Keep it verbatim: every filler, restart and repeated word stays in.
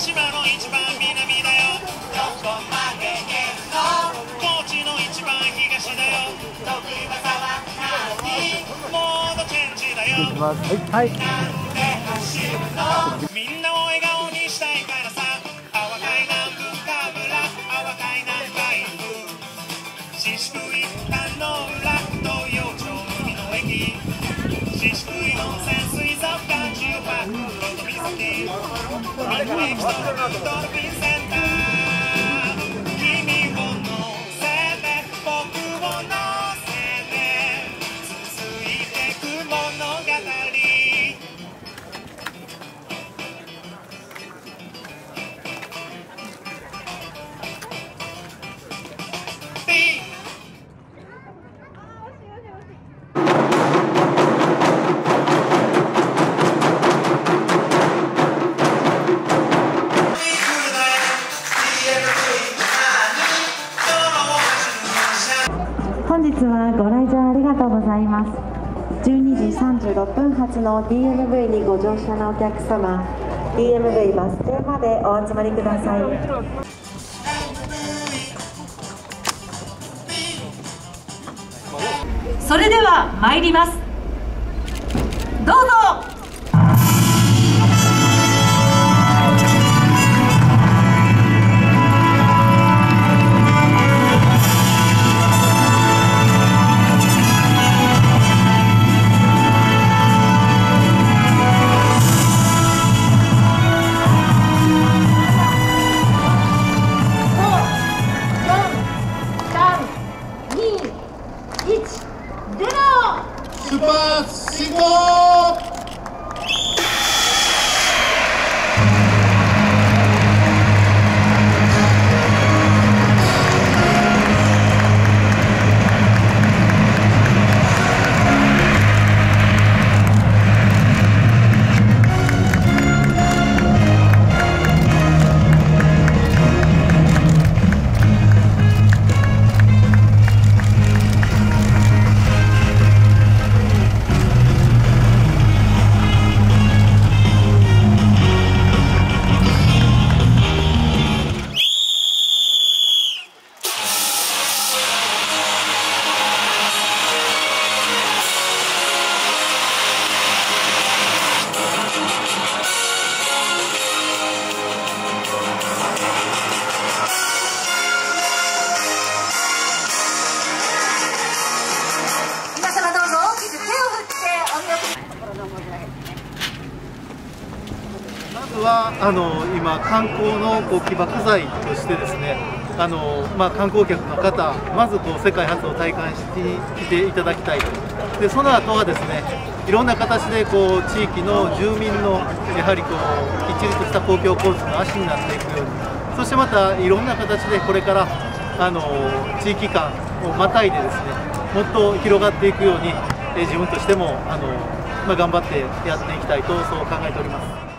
島の一番南だよ。どこまで行けるの？高知の一番東だよ。得意技は何？モードチェンジだよ。 はい、はい、 なんで走るの？みんなを笑顔にしたいからさ。阿波海南文化村、阿波海南海部宍喰丹の浦東洋町海の駅宍喰温泉水族館中泊ロト岬海の駅とドルフィンセンター君を乗せて僕を乗せて続いてく物語本日はご来場ありがとうございます。じゅうにじさんじゅうろっぷん発の ディーエムブイ にご乗車のお客様、 ディーエムブイ バス停までお集まりください。 それでは参ります。どうぞ。 出発進行。 まずはあの今、観光のこう起爆剤としてですね、あのまあ、観光客の方、まずこう世界初を体感して来ていただきたいと、でその後はですね、いろんな形でこう地域の住民のやはりこう一律した公共交通の足になっていくように、そしてまたいろんな形でこれからあの地域間をまたいでですね、もっと広がっていくように、自分としてもあの、まあ、頑張ってやっていきたいとそう考えております。